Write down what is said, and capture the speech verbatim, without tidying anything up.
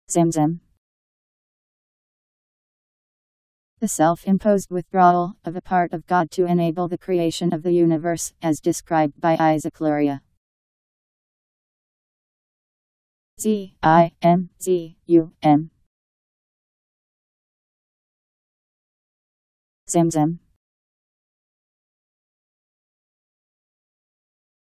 Zimzum. The self-imposed withdrawal of a part of God to enable the creation of the universe, as described by Isaac Luria. Z I M Z U M. Zimzum.